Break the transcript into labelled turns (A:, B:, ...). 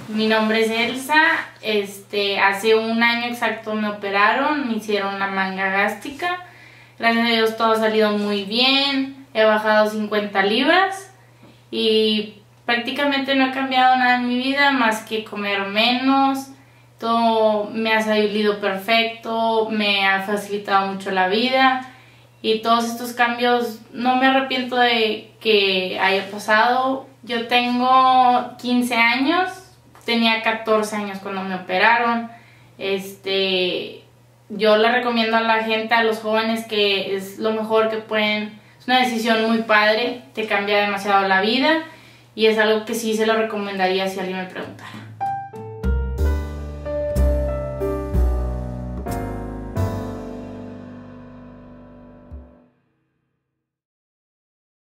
A: Mi nombre es Elsa. Hace un año exacto me operaron, me hicieron la manga gástrica. Gracias a Dios todo ha salido muy bien. He bajado 50 libras y prácticamente no he cambiado nada en mi vida más que comer menos. Todo me ha salido perfecto, me ha facilitado mucho la vida y todos estos cambios no me arrepiento de que haya pasado. Yo tengo 15 años, tenía 14 años cuando me operaron. Yo le recomiendo a la gente, a los jóvenes, que es lo mejor que pueden. Es una decisión muy padre, te cambia demasiado la vida y es algo que sí se lo recomendaría si alguien me preguntara.